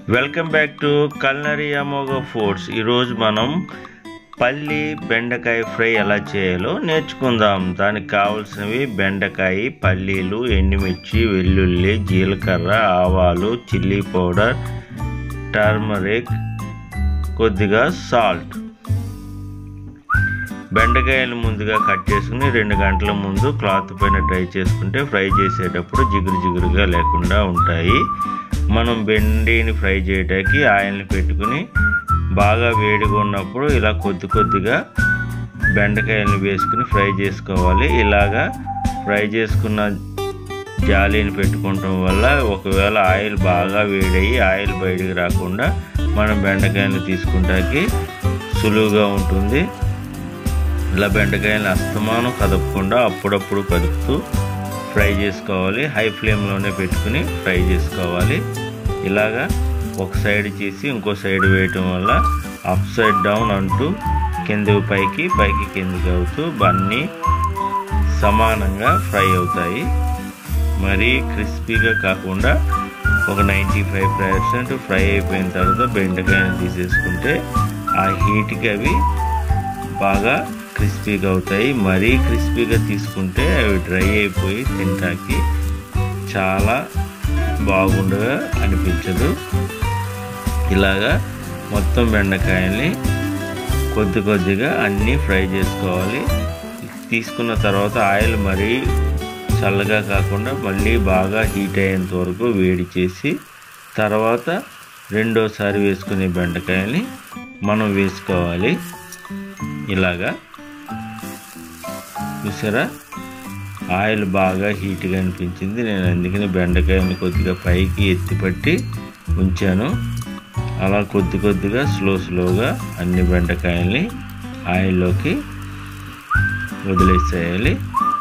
Welcome back to culinary Amogha foods. ఈరోజు మనం పల్లి బెండకాయ ఫ్రై ఎలా చేయాలో నేర్చుకుందాం. దానికి కావాల్సినవి బెండకాయ, పల్లీలు, ఎండుమిర్చి, వెల్లుల్లి, జీలకర్ర, ఆవాలు, చిల్లీ పౌడర్, టర్మరిక్, కొద్దిగా సాల్ట్. బెండకాయలు ముందుగా కట్ చేసుకుని 2 గంటల ముందు క్లాత్ పైన డ్రై చేసుకుంటే ఫ్రై చేసేటప్పుడు జిగురుగా లేకుండా ఉంటాయి. మనం బెండిని ఫ్రై చేయడానికి ఆయిల్ని పెట్టుకుని బాగా వేడిగా ఉన్నప్పుడు ఇలా కొద్దిగా బెండకాయలను వేసుకుని ఫ్రై చేసుకోవాలి. ఇలాగా ఫ్రై చేసుకున్న జాలీని పెట్టుకోవటం వల్ల ఒకవేళ ఆయిల్ బాగా వేడయ్యి ఆయిల్ బయటికి రాకుండా మనం బెండకాయలు తీసుకుంటానికి సులువుగా ఉంటుంది. ఇలా బెండకాయలను అస్తమానం కదపకుండా అప్పుడప్పుడు కదుపుతూ ఫ్రై చేసుకోవాలి. హై ఫ్లేమ్లోనే పెట్టుకుని ఫ్రై చేసుకోవాలి. ఇలాగా ఒక సైడ్ చేసి ఇంకో సైడ్ వేయటం వల్ల అప్ సైడ్ డౌన్ అంటూ కిందకి పైకి కిందకి అవుతూ అన్నీ సమానంగా ఫ్రై అవుతాయి. మరీ క్రిస్పీగా కాకుండా ఒక 95% ఫ్రై అయిపోయిన తర్వాత బెండకాయను తీసేసుకుంటే ఆ హీట్కి అవి బాగా క్రిస్పీగా అవుతాయి. మరీ క్రిస్పీగా తీసుకుంటే అవి డ్రై అయిపోయి తింటానికి చాలా బాగుండగా అనిపించదు. ఇలాగా మొత్తం బెండకాయల్ని కొద్దిగా అన్నీ ఫ్రై చేసుకోవాలి. తీసుకున్న తర్వాత ఆయిల్ మరీ చల్లగా కాకుండా మళ్ళీ బాగా హీట్ అయ్యేంత వరకు వేడి చేసి తర్వాత రెండోసారి వేసుకునే బెండకాయల్ని మనం వేసుకోవాలి. ఇలాగా చూసారా, ఆయిల్ బాగా హీట్గా అనిపించింది. నేను అందుకని బెండకాయని కొద్దిగా పైకి ఎత్తిపట్టి ఉంచాను. అలా కొద్దిగా స్లోగా అన్ని బెండకాయల్ని ఆయిల్లోకి వదిలేసేయాలి.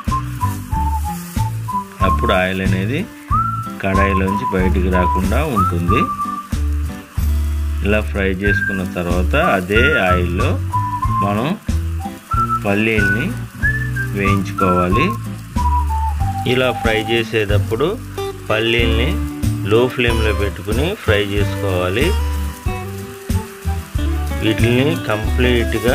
అప్పుడు ఆయిల్ అనేది కడాయిలోంచి బయటికి రాకుండా ఉంటుంది. ఇలా ఫ్రై చేసుకున్న తర్వాత అదే ఆయిల్లో మనం పల్లీల్ని వేయించుకోవాలి. ఇలా ఫ్రై చేసేటప్పుడు పల్లీల్ని లో ఫ్లేమ్లో పెట్టుకుని ఫ్రై చేసుకోవాలి. వీటిని కంప్లీట్గా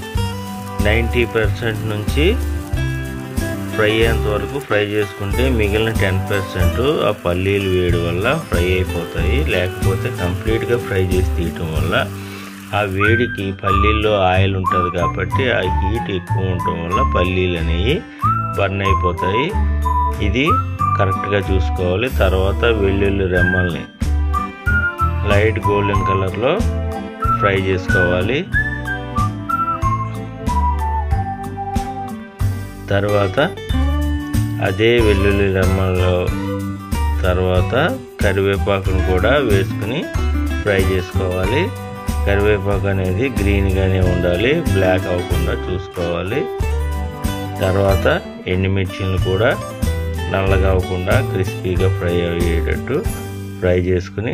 90% నుంచి ఫ్రై అయ్యేంత వరకు ఫ్రై చేసుకుంటే మిగిలిన 10% ఆ పల్లీలు వేడి వల్ల ఫ్రై అయిపోతాయి. లేకపోతే కంప్లీట్గా ఫ్రై చేసి తీయటం వల్ల ఆ వేడికి పల్లీల్లో ఆయిల్ ఉంటుంది కాబట్టి ఆ హీట్ ఎక్కువ ఉండటం వల్ల పల్లీలు అనేవి బర్న్ అయిపోతాయి. ఇది కరెక్ట్గా చూసుకోవాలి. తర్వాత వెల్లుల్లి రెమ్మల్ని లైట్ గోల్డెన్ కలర్లో ఫ్రై చేసుకోవాలి. తర్వాత అదే వెల్లుల్లి రెమ్మల్లో తర్వాత కరివేపాకును కూడా వేసుకుని ఫ్రై చేసుకోవాలి. కరివేపాకు అనేది గ్రీన్గానే ఉండాలి, బ్లాక్ అవ్వకుండా చూసుకోవాలి. తర్వాత ఎండుమిర్చిని కూడా నల్లగా అవ్వకుండా క్రిస్పీగా ఫ్రై అయ్యేటట్టు ఫ్రై చేసుకుని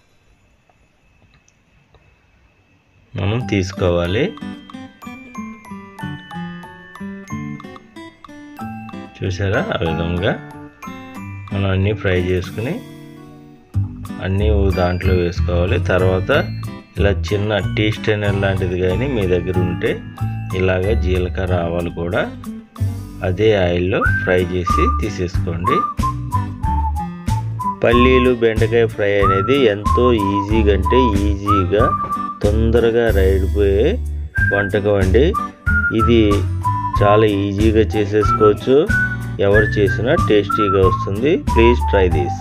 మనం తీసుకోవాలి. చూసారా, ఆ విధంగా మనం అన్నీ ఫ్రై చేసుకుని అన్నీ దాంట్లో వేసుకోవాలి. తర్వాత ఇలా చిన్న టీ స్టైనర్ లాంటిది కానీ మీ దగ్గర ఉంటే ఇలాగ జీలకర్ర, ఆవాలు కూడా అదే ఆయిల్లో ఫ్రై చేసి తీసేసుకోండి. పల్లీలు బెండకాయ ఫ్రై అనేది ఎంతో ఈజీగా తొందరగా అయిపోయే వంటకం అండి. ఇది చాలా ఈజీగా చేసేసుకోవచ్చు. ఎవరు చేసినా టేస్టీగా వస్తుంది. Please try this.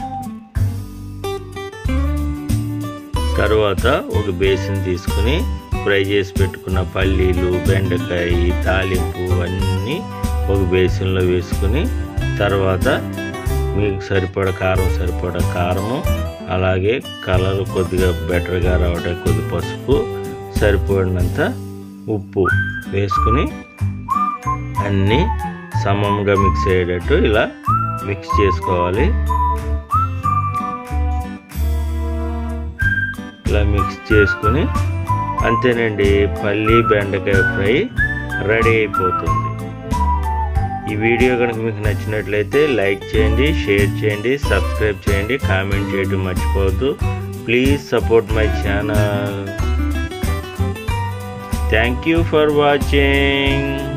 తర్వాత ఒక బేసిన్ తీసుకుని ఫ్రై చేసి పెట్టుకున్న పల్లీలు, బెండకాయ, తాలింపు అన్నీ ఒక బేసిన్లో వేసుకుని తర్వాత మీకు సరిపడా కారము, అలాగే కలర్ కొద్దిగా బెటర్గా రావడానికి కొద్ది పసుపు, సరిపడినంత ఉప్పు వేసుకుని అన్నీ సమంగా మిక్స్ అయ్యేటట్టు ఇలా మిక్స్ చేసుకోవాలి. ఇలా మిక్స్ చేసుకుని అంతేనండి, పల్లి బెండకాయ ఫ్రై రెడీ అయిపోతుంది. ఈ వీడియో కనుక మీకు నచ్చినట్లయితే లైక్ చేయండి, షేర్ చేయండి, సబ్స్క్రైబ్ చేయండి, కామెంట్ చేయడం మర్చిపోవద్దు. Please support my channel. Thank you for watching.